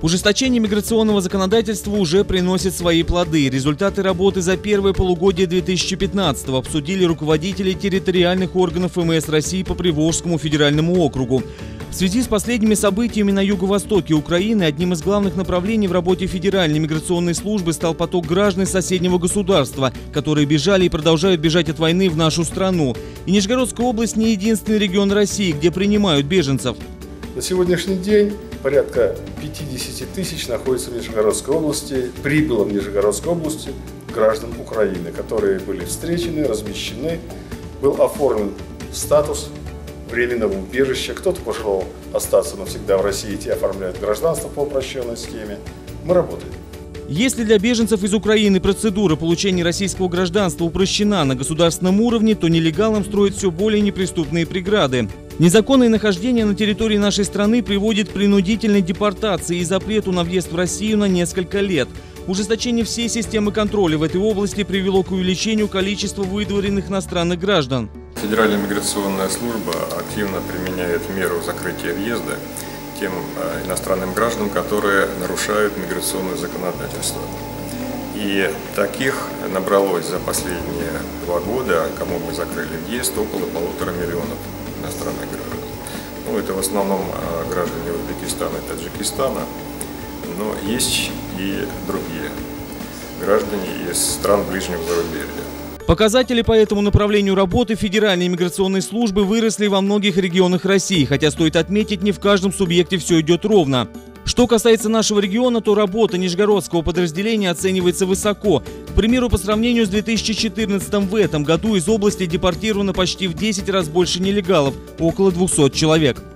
Ужесточение миграционного законодательства уже приносит свои плоды. Результаты работы за первое полугодие 2015-го обсудили руководители территориальных органов МС России по Приволжскому федеральному округу. В связи с последними событиями на юго-востоке Украины одним из главных направлений в работе Федеральной миграционной службы стал поток граждан соседнего государства, которые бежали и продолжают бежать от войны в нашу страну. И Нижегородская область не единственный регион России, где принимают беженцев. На сегодняшний день порядка 50 тысяч находится в Нижегородской области, прибыло в Нижегородской области граждан Украины, которые были встречены, размещены, был оформлен статус временного убежища. Кто-то пожелал остаться навсегда в России, те оформляют гражданство по упрощенной схеме. Мы работаем. Если для беженцев из Украины процедура получения российского гражданства упрощена на государственном уровне, то нелегалам строят все более неприступные преграды. Незаконное нахождение на территории нашей страны приводит к принудительной депортации и запрету на въезд в Россию на несколько лет. Ужесточение всей системы контроля в этой области привело к увеличению количества выдворенных иностранных граждан. Федеральная миграционная служба активно применяет меру закрытия въезда тем иностранным гражданам, которые нарушают миграционное законодательство. И таких набралось за последние 2 года, кому мы закрыли въезд, около 1,5 миллиона иностранных граждан. Ну, это в основном граждане Узбекистана и Таджикистана, но есть и другие граждане из стран ближнего зарубежья. Показатели по этому направлению работы Федеральной миграционной службы выросли во многих регионах России, хотя стоит отметить, не в каждом субъекте все идет ровно. Что касается нашего региона, то работа нижегородского подразделения оценивается высоко. К примеру, по сравнению с 2014 в этом году из области депортировано почти в 10 раз больше нелегалов – около 200 человек.